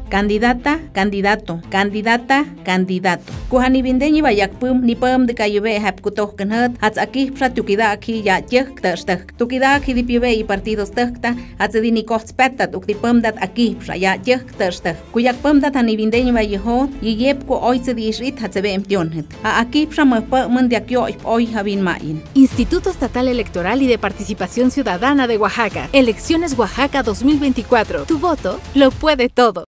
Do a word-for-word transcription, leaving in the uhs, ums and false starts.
candidata, candidato, candidata, candidato. Kuhani vindeñi bayakpum ni pum de kayube hap kutoh kanhat hats aquí pra tukida aquí ya yek tastak tukida aquí di pibe y partidos takta hats di ni kohts petat uk di pum dat aquí pra ya yek tastak kuyak pum dat ani vindeñi bayeho y yep ku oitse di ishrit hats be emtionhet a aquí pra ma pa mundiakyo hoy habin main. Instituto Estatal Electoral y de Participación Ciudadana de Oaxaca. Elecciones Oaxaca dos mil veinticuatro. Tu voto lo puede todo.